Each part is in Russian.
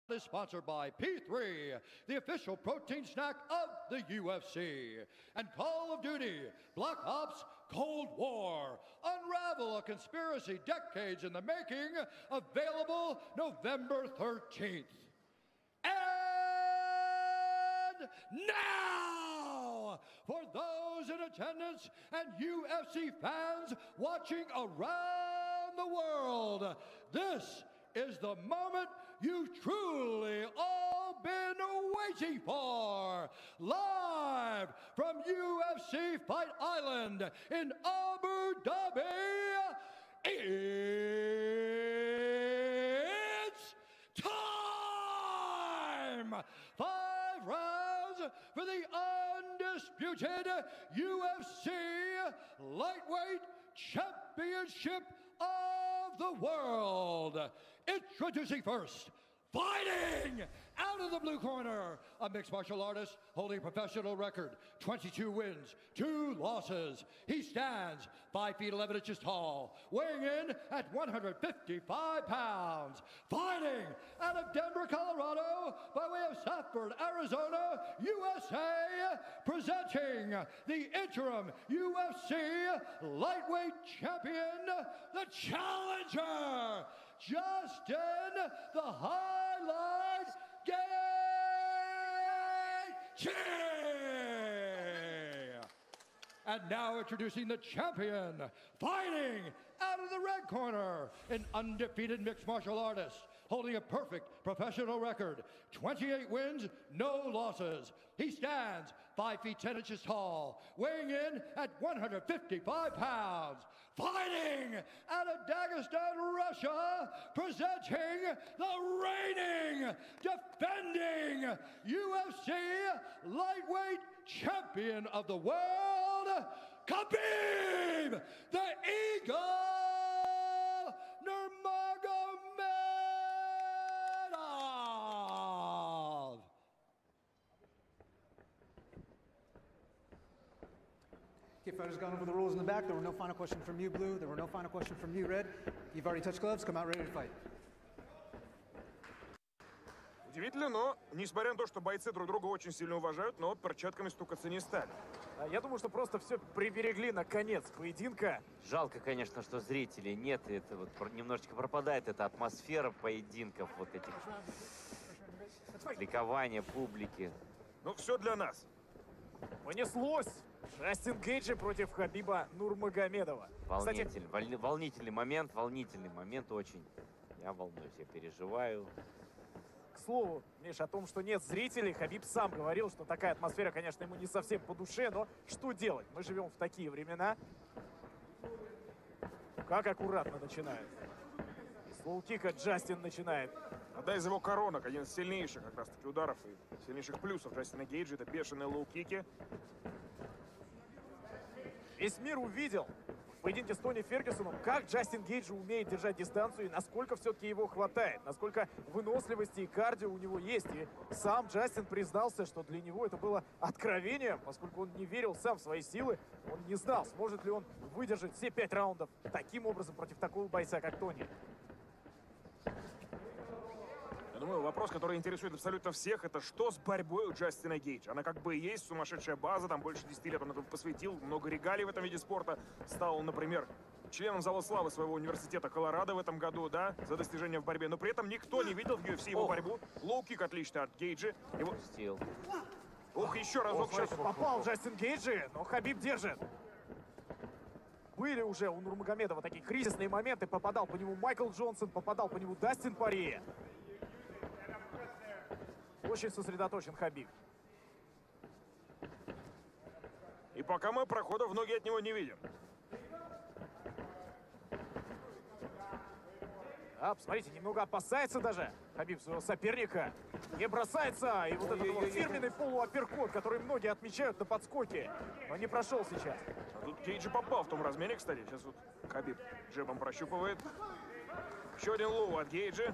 Is sponsored by P3, the official protein snack of the UFC, and Call of Duty, Black Ops Cold War. Unravel a conspiracy decades in the making, available November 13th. And now, for those in attendance and UFC fans watching around the world, this is the moment you've truly all been waiting for. Live from UFC Fight Island in Abu Dhabi, it's time! 5 rounds for the undisputed UFC Lightweight Championship of the World. Introducing first, fighting out of the blue corner, a mixed martial artist holding a professional record, 22 wins, 2 losses. He stands 5 feet 11 inches tall, weighing in at 155 pounds. Fighting out of Denver, Colorado, by way of Safford, Arizona, USA, presenting the interim UFC lightweight champion, the challenger, Justin the Highlight Gaethje! And now introducing the champion, fighting out of the red corner, an undefeated mixed martial artist, holding a perfect professional record, 28 wins, no losses. He stands 5 feet 10 inches tall, weighing in at 155 pounds. Fighting out of Dagestan, Russia, presenting the reigning, defending UFC lightweight champion of the world, Khabib, the Eagle Nurmagomedov. Okay, fighters gone over the rules in the back. There were no final questions from you, Blue. There were no final questions from you, Red. You've already touched gloves. Come out ready to fight. Удивительно, но несмотря на то, что бойцы друг друга очень сильно уважают, но перчатками стукаться не стали. Я думаю, что просто все приберегли на конец поединка. Жалко, конечно, что зрителей нет. Это вот немножечко пропадает эта атмосфера поединков, вот этих ликования публики. Ну, все для нас. Понеслось! Джастин Гейджи против Хабиба Нурмагомедова. Волнительный момент очень. Я волнуюсь, я переживаю. К слову, Миш, о том, что нет зрителей, Хабиб сам говорил, что такая атмосфера, конечно, ему не совсем по душе, но что делать? Мы живем в такие времена. Как аккуратно начинает. И с лоу-кика Джастин начинает. Одна из его коронок, один из сильнейших как раз таки ударов и сильнейших плюсов Джастина Гейджи, это бешеные лоу-кики. Весь мир увидел в поединке с Тони Фергюсоном, как Джастин Гейджи умеет держать дистанцию и насколько все-таки его хватает, насколько выносливости и кардио у него есть. И сам Джастин признался, что для него это было откровением, поскольку он не верил сам в свои силы. Он не знал, сможет ли он выдержать все 5 раундов таким образом против такого бойца, как Тони. Я думаю, вопрос, который интересует абсолютно всех, это что с борьбой у Джастина Гейджа? Она как бы и есть сумасшедшая база, там больше 10 лет он этому посвятил, много регалий в этом виде спорта. Стал, например, членом зала славы своего университета Колорадо в этом году, да, за достижения в борьбе. Но при этом никто не видел в UFC его борьбу. Лоу-кик отличный от Гейджи. Его... Ох, еще разок сейчас. Попал Джастин Гейджи, но Хабиб держит. Были уже у Нурмагомедова такие кризисные моменты. Попадал по нему Майкл Джонсон, попадал по нему Дастин Порье. Очень сосредоточен Хабиб. И пока мы прохода в ноги от него не видим. Да, посмотрите, немного опасается даже Хабиб своего соперника. Не бросается. И вот этот вот фирменный полуапперкот, который многие отмечают на подскоке. Но не прошел сейчас. А тут Гейджи попал в том размене, кстати. Сейчас вот Хабиб джебом прощупывает. Еще один лоу от Гейджи.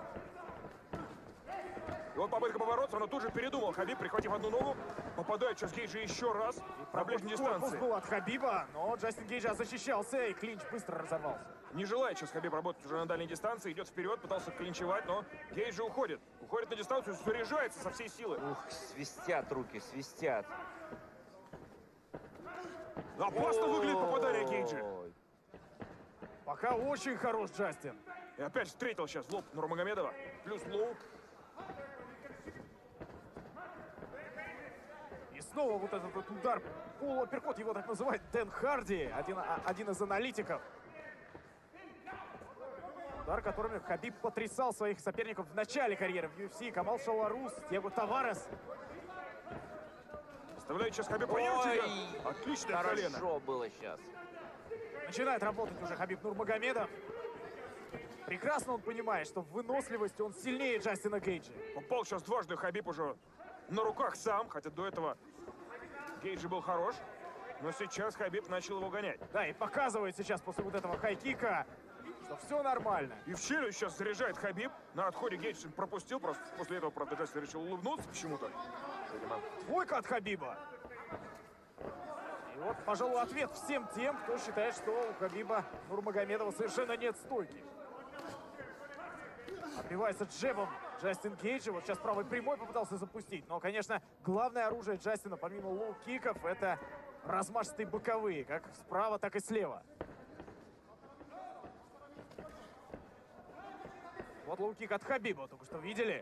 И вот попытка поворота, но тут же передумал. Хабиб, прихватив одну ногу, попадает сейчас Гейджи еще раз на ближней дистанции. Был от Хабиба, но Джастин Гейджи защищался, и клинч быстро разорвался. Не желает сейчас Хабиб работать уже на дальней дистанции, идет вперед, пытался клинчевать, но Гейджи уходит. Уходит на дистанцию, заряжается со всей силы. Ух, свистят руки, свистят. Опасно выглядит попадание Гейджа. Ой. Пока очень хорош Джастин. И опять встретил сейчас в лоб Нурмагомедова. Плюс лоу. И снова вот этот вот удар, полуапперкот, его так называют Дэн Харди, один из аналитиков. Удар, которыми Хабиб потрясал своих соперников в начале карьеры в UFC. Камал Шаларус, Диего Таварес. Оставляет сейчас Хабиб понервничать. Отличное колено. Хорошо было сейчас. Начинает работать уже Хабиб Нурмагомедов. Прекрасно он понимает, что в выносливости он сильнее Джастина Гейджа. Упал сейчас дважды Хабиб уже на руках сам, хотя до этого Гейджи был хорош. Но сейчас Хабиб начал его гонять. Да, и показывает сейчас после вот этого хай-кика, что все нормально. И в челюсть сейчас заряжает Хабиб. На отходе Гейдж пропустил, просто после этого, правда, Джастин решил улыбнуться почему-то. Двойка от Хабиба. И вот, пожалуй, ответ всем тем, кто считает, что у Хабиба Нурмагомедова совершенно нет стойки. Отбивается джебом Джастин Гейджи. Вот сейчас правой прямой попытался запустить. Но, конечно, главное оружие Джастина, помимо лоу-киков, это размашистые боковые, как справа, так и слева. Вот лоу-кик от Хабиба, только что видели.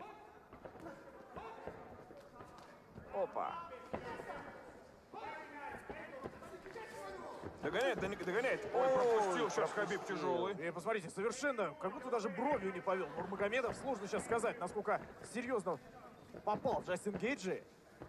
Опа. Догоняет, догоняет. Ой, пропустил сейчас Хабиб тяжелый. И посмотрите, совершенно, как будто даже бровью не повел. Нурмагомедов, сложно сейчас сказать, насколько серьезно попал Джастин Гейджи.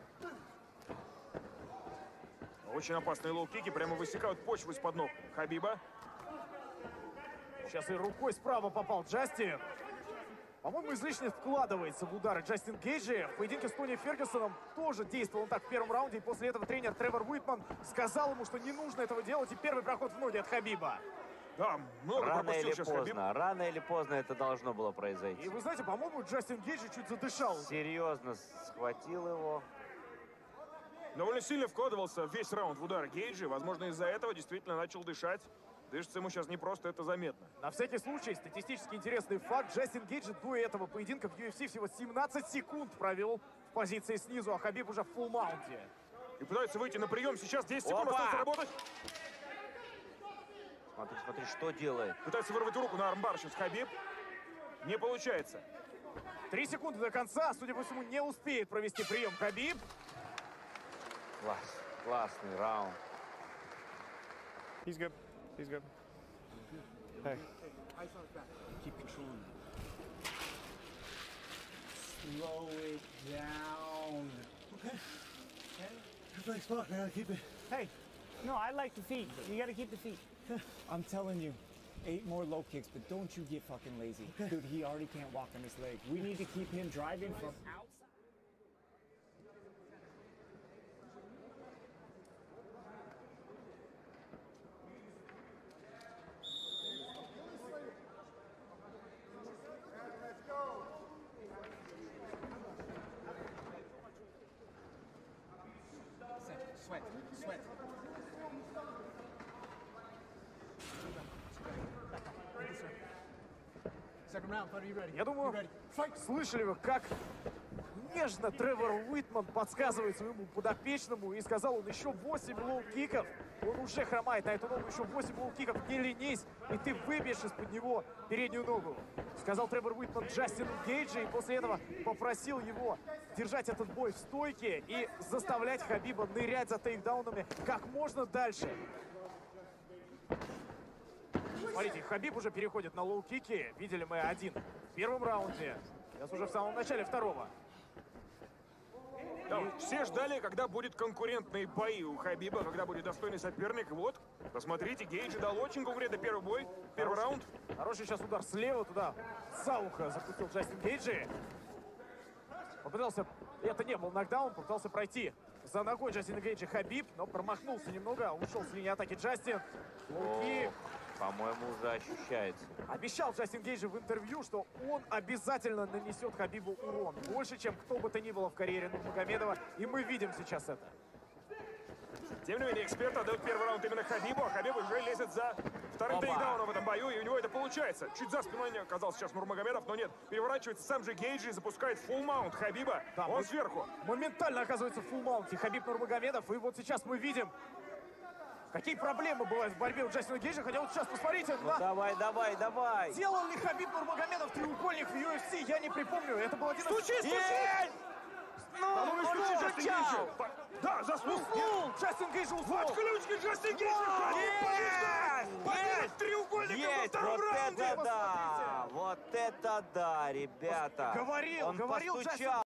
Очень опасные лоу-кики, прямо высекают почву из-под ног Хабиба. Сейчас и рукой справа попал Джастин. По-моему, излишне вкладывается в удары Джастин Гейджи. В поединке с Тони Фергюсоном тоже действовал он так в первом раунде. И после этого тренер Тревор Уитман сказал ему, что не нужно этого делать. И первый проход в ноги от Хабиба. Да, много пропустил сейчас Хабиб. Рано или поздно это должно было произойти. И вы знаете, по-моему, Джастин Гейджи чуть задышал. Серьезно схватил его. Довольно сильно вкладывался весь раунд в удар Гейджи. Возможно, из-за этого действительно начал дышать. Дышится ему сейчас не просто, это заметно. На всякий случай, статистически интересный факт. Джастин Гейджи до этого поединка в UFC всего 17 секунд провел в позиции снизу, а Хабиб уже в фулл-маунте. И пытается выйти на прием. Сейчас 10 секунд остается работать. Смотри, смотри, что делает. Пытается вырвать руку на армбар сейчас Хабиб. Не получается. 3 секунды до конца. Судя по всему, не успеет провести прием Хабиб. Классный раунд. He's good. He's good. Hey. Keep controlling it. Slow it down. Okay. Thanks, fuck, man. Keep it. Hey. No, I like the feet. You gotta keep the feet. I'm telling you. 8 more low kicks, but don't you get fucking lazy. Okay. Dude, he already can't walk on his leg. We need to keep him driving from outside. Sweat. Second round, buddy, you ready? Я думаю, You ready? слышали вы, как нежно Тревор Уитман подсказывает своему подопечному, и сказал он: еще 8 лоу-киков. Он уже хромает на эту ногу, еще 8 лоу-киков, не ленись, и ты выбьешь из-под него переднюю ногу. Сказал Тревор Уитман Джастину Гейджи, и после этого попросил его держать этот бой в стойке и заставлять Хабиба нырять за тейкдаунами как можно дальше. Смотрите, Хабиб уже переходит на лоу-кики. Видели мы один в первом раунде. Сейчас уже в самом начале второго. Да, все ждали, когда будет конкурентные бои у Хабиба, когда будет достойный соперник. Вот, посмотрите, Гейджи дал очень конкурентный первый бой, первый раунд. Хороший сейчас удар слева туда, за ухо запустил Джастин Гейджи. Попытался, это не был нокдаун, попытался пройти за ногой Джастина Гейджи Хабиб, но промахнулся немного, ушел с линии атаки Джастин. Лоу-кик. По-моему, уже ощущается. Обещал Джастин Гейджи в интервью, что он обязательно нанесет Хабибу урон. Больше, чем кто бы то ни было в карьере Нурмагомедова. И мы видим сейчас это. Тем не менее, эксперты отдают первый раунд именно Хабибу, а Хабиб уже лезет за Вторым Оба. тейкдауном в этом бою, и у него это получается. Чуть за спиной не оказался сейчас Нурмагомедов, но нет. Переворачивается сам же Гейджи и запускает фулл маунт Хабиба. Да, Он сверху. Моментально оказывается в фулл-маунте Хабиб Нурмагомедов. И вот сейчас мы видим, какие проблемы бывают в борьбе у Джастина Гейджа. Хотя вот сейчас посмотрите, Ну, давай, давай, давай. делал ли Хабиб Нурмагомедов треугольник в UFC, я не припомню. Это был один из... Есть! Ну, Да, ну, он исключи Джастин стучал. Гейджа. Да, заснул. Уснул! Джастин Гейдж уснул! Отключки Джастин Гейджа. Хабиб побеждает. Победа треугольником во Есть! втором Вот раунде. это да! Вот это да, ребята! Говорил Он Джастин постучал.